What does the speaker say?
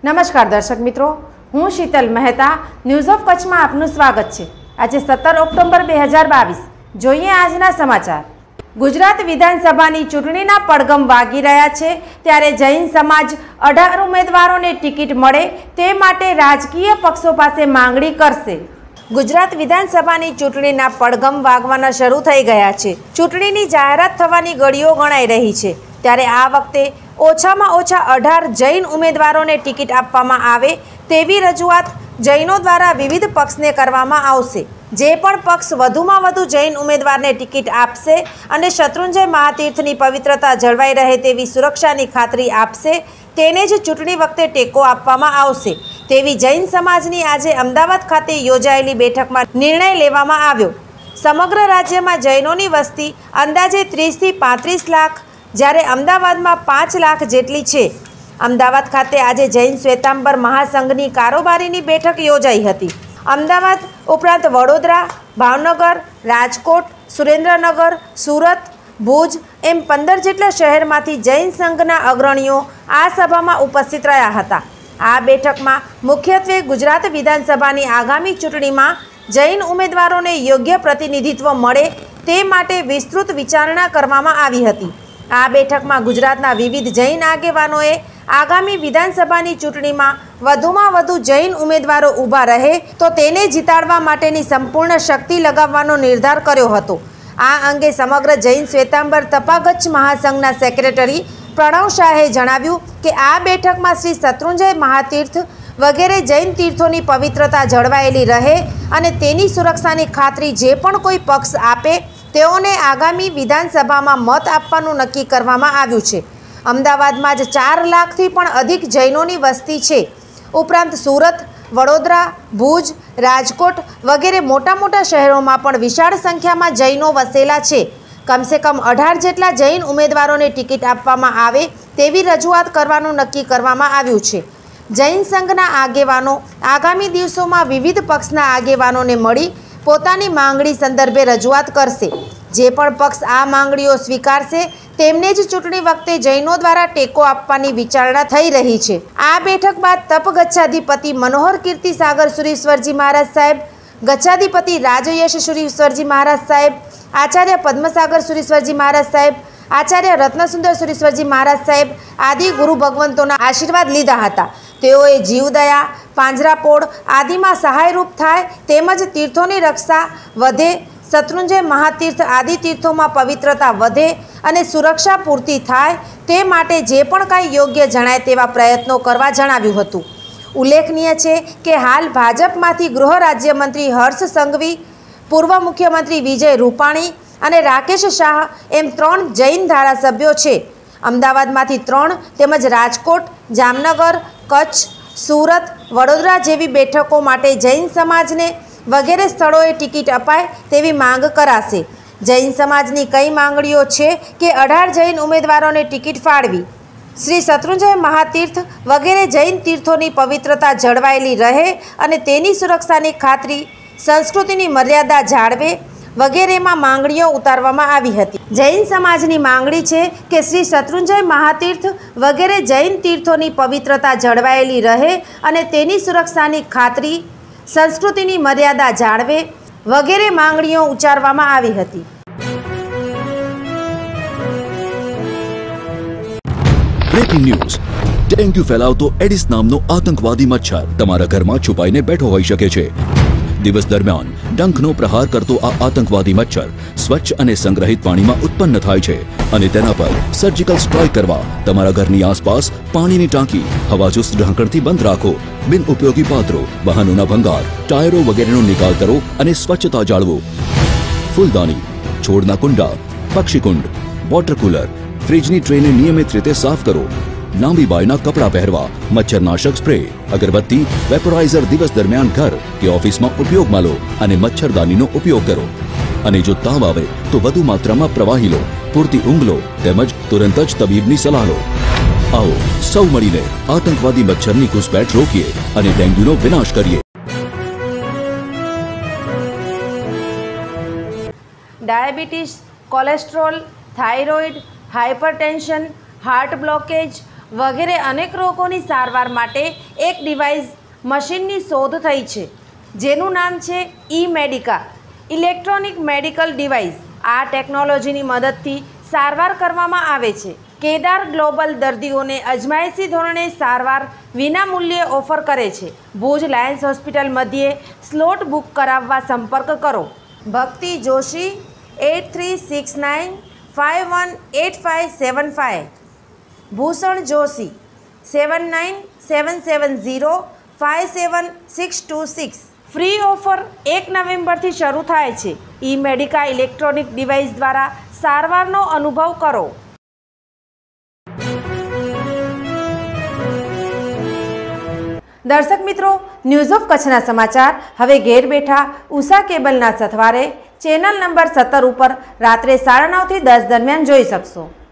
नमस्कार दर्शक मित्रों, हूँ शीतल मेहता न्यूज़ ऑफ कच्छ में आपનું સ્વાગત છે। આજે 17 ઓક્ટોબર 2022 જોઈએ આજના સમાચાર। ગુજરાત વિધાનસભાની ચૂંટણીના પડઘમ વાગી રહ્યા છે, ત્યારે જૈન સમાજ 18 ઉમેદવારોને ટિકિટ મળે તે માટે રાજકીય પક્ષો પાસે માંગણી કરશે। ગુજરાત વિધાનસભાની ચૂંટણીના પડઘમ વાગવાના શરૂ થઈ ગયા છે। ચૂંટણીની જાહેરાત થવાની ઘડીઓ ગણાઈ રહી છે, ત્યારે આ વખતે ઓછામાં ઓછા 18 જૈન ઉમેદવારોને ટિકિટ આપવામાં આવે તેવી રજૂઆત જૈનો દ્વારા વિવિધ પક્ષને કરવામાં આવશે। જે પણ પક્ષ વધુમાં વધુ જૈન ઉમેદવારને ટિકિટ આપશે અને શત્રુંજય મહાતીર્થની પવિત્રતા જળવાઈ રહે તેવી સુરક્ષાની ખાતરી આપશે તેને જ ચૂંટણી વખતે ટેકો આપવામાં આવશે તેવી જૈન સમાજની આજે અમદાવાદ ખાતે યોજાયેલી બેઠકમાં નિર્ણય લેવામાં આવ્યો। સમગ્ર રાજ્યમાં જૈનોની વસ્તી અંદાજે 30 થી 35 લાખ, જ્યારે અમદાવાદમાં 5 લાખ જેટલી છે। અમદાવાદ ખાતે આજે જૈન શ્વેતાંબર મહાસંઘની કારોબારીની બેઠક યોજાઈ હતી। અમદાવાદ ઉપરાંત વડોદરા, ભાવનગર, રાજકોટ, સુરેન્દ્રનગર, સુરત, ભુજ એમ 15 જેટલા શહેરમાંથી જૈન સંઘના અગ્રણીઓ આ સભામાં ઉપસ્થિત રહ્યા હતા। આ બેઠકમાં મુખ્યત્વે ગુજરાત વિધાનસભાની આગામી ચૂંટણીમાં જૈન ઉમેદવારોને યોગ્ય પ્રતિનિધિત્વ મળે તે માટે વિસ્તૃત વિચારણા કરવામાં આવી હતી। આ બેઠકમાં ગુજરાતના વિવિધ જૈન આગેવાનોએ આગામી વિધાનસભાની ચૂંટણીમાં વધુમાં વધુ જૈન ઉમેદવારો ઊભા રહે તો તેને જીતાડવા માટેની સંપૂર્ણ શક્તિ લગાવવાનો નિર્ધાર કર્યો હતો। આ અંગે સમગ્ર જૈન શ્વેતાંબર તપાગચ્છ મહાસંઘના સેક્રેટરી પ્રણવ શાહે જણાવ્યું કે આ બેઠકમાં શ્રી શત્રુંજય મહાતીર્થ વગેરે જૈન તીર્થોની પવિત્રતા જળવાયેલી રહે અને તેની સુરક્ષાની ખાતરી જે પણ કોઈ પક્ષ આપે તેઓને આગામી વિધાનસભામાં મત આપવાનું નક્કી કરવામાં આવ્યું છે। અમદાવાદમાં જ 4 લાખથી પણ અધિક જૈનોની વસ્તી છે। ઉપરાંત સુરત, વડોદરા, ભુજ, રાજકોટ વગેરે મોટા મોટા શહેરોમાં પણ વિશાળ સંખ્યામાં જૈનો વસેલા છે। કમસે કમ 18 જેટલા જૈન ઉમેદવારોને ટિકિટ આપવામાં આવે તેવી રજૂઆત કરવાનું નક્કી કરવામાં આવ્યું છે। જૈન સંઘના આગેવાનો આગામી દિવસોમાં વિવિધ પક્ષના આગેવાનોને મળી પોતાની માંગણી સંદર્ભે રજૂઆત કરશે। જે પણ પક્ષ આ માંગણીઓ સ્વીકારશે તેમને જ ચૂંટણી વખતે જૈનો દ્વારા ટેકો આપવાની વિચારણા થઈ રહી છે। આ બેઠક બાદ તપ ગચ્છાધિપતિ મનોહર કીર્તિ સાગર સુરીશ્વરજી મહારાજ સાહેબ, ગચ્છાધિપતિ રાજયશ સુરીશ્વરજી મહારાજ સાહેબ, આચાર્ય પદ્મસાગર સુરીશ્વરજી મહારાજ સાહેબ, આચાર્ય રત્નસુંદર સુરીશ્વરજી મહારાજ સાહેબ આદિ ગુરુ ભગવંતોના આશીર્વાદ લીધા હતા। તેઓએ જીવદયા, પાંજરાપોળ આદિમાં સહાયરૂપ થાય તેમજ તીર્થોની રક્ષા વધે, શત્રુંજય મહાતીર્થ આદિ તીર્થોમાં પવિત્રતા વધે અને સુરક્ષા પૂરતી થાય તે માટે જે પણ કાંઈ યોગ્ય જણાય તેવા પ્રયત્નો કરવા જણાવ્યું હતું। ઉલ્લેખનીય છે કે હાલ ભાજપમાંથી ગૃહ રાજ્યમંત્રી હર્ષ સંઘવી, પૂર્વ મુખ્યમંત્રી વિજય રૂપાણી અને રાકેશ શાહ એમ 3 જૈન ધારાસભ્યો છે। અમદાવાદમાંથી 3 તેમજ રાજકોટ, જામનગર, કચ્છ, સુરત, વડોદરા જેવી બેઠકો માટે જૈન સમાજને વગેરે સ્થળોએ ટિકિટ અપાય તેવી માંગ કરાશે। જૈન સમાજની કઈ માંગણીઓ છે કે 18 જૈન ઉમેદવારોને ટિકિટ ફાળવી, શ્રી શત્રુંજય મહાતીર્થ વગેરે જૈન તીર્થોની પવિત્રતા જળવાયેલી રહે અને તેની સુરક્ષાની ખાતરી, સંસ્કૃતિની મર્યાદા જાળવે વગેરેમાં માંગણીઓ ઉતારવામાં આવી હતી। જૈન સમાજની માંગણી છે કે શ્રી શત્રુંજય મહાતીર્થ વગેરે જૈન તીર્થોની પવિત્રતા જળવાયેલી રહે અને તેની સુરક્ષાની ખાતરી, સંસ્કૃતિની મર્યાદા જાળવે વગેરે માંગણીઓ ઉચ્ચારવામાં આવી હતી। Breaking news. ડેન્ગ્યુ ફેલાવતો એડિસ નામનો આતંકવાદી મચ્છર તમારા ઘરમાં છુપાઈને બેઠો હોઈ શકે છે। દિવસ દરમિયાન ડંખનો પ્રહાર કરતો આ આતંકવાદી મચ્છર સ્વચ્છ અને સંગ્રહિત પાણીમાં ઉત્પન્ન થાય છે અને તેના પર સર્જિકલ સ્ટ્રાઇક કરવા તમારા ઘરની આસપાસ પાણીની ટાંકી હવાચુસ્ત ઢાંકણથી બંધ રાખો। બિન ઉપયોગી પાત્રો, વાહનોના ભંગાર, ટાયરો વગેરેનો નિકાલ કરો અને સ્વચ્છતા જાળવો। ફૂલદાની, છોડના કુંડા, પક્ષીકુંડ, વોટર કુલર, ફ્રીજની ટ્રેને નિયમિત રીતે સાફ કરો। લાંબી બાયના કપડાં પહેરવા, મચ્છરનાશક સ્પ્રે, અગરબત્તી, વેપોરાઇઝર દિવસ દરમિયાન ઘર કે ઓફિસમાં ઉપયોગમાં લો અને મચ્છરદાનીનો ઉપયોગ કરો। અને જો તાવ આવે તો વધુ માત્રામાં પ્રવાહી લો, પૂરતી ઊંઘ લો તેમજ તુરંત જ તબીબની સલાહ લો। आओ સૌ મળીને આતંકવાદી મચ્છરની ઘૂસપેઠ રોકીએ અને ડેન્ગ્યુનો વિનાશ કરીએ। Diabetes, cholesterol, thyroid, hypertension, heart blockage, વગેરે અનેક રોગોની સારવાર માટે એક ડિવાઇસ મશીનની શોધ થઈ છે, જેનું નામ છે ઈ-મેડિકા ઇલેક્ટ્રોનિક મેડિકલ ડિવાઇસ. આ ટેકનોલોજીની મદદથી સારવાર કરવામાં આવે છે. કેદાર ગ્લોબલ દર્દીઓને અજમાયશી ધોરણે સારવાર વિના મૂલ્યે ઓફર કરે છે. ભુજ લાયન્સ હોસ્પિટલ મધ્યે સ્લોટ બુક કરાવવા સંપર્ક કરો. ભક્તિ જોશી 8369518575, ભૂષણ જોશી 7977057626. ફ્રી ઓફર 1 નવેમ્બરથી શરૂ થાય છે. ઈ-મેડિકા ઇલેક્ટ્રોનિક ડિવાઇસ દ્વારા સારવારનો અનુભવ કરો. દર્શક મિત્રો, ન્યૂઝ ઓફ કચ્છના સમાચાર હવે ઘેર બેઠા ઉષા કેબલના સથવારે ચેનલ નંબર 17 ઉપર રાત્રે 9:30 થી 10 દરમિયાન જોઈ શકશો.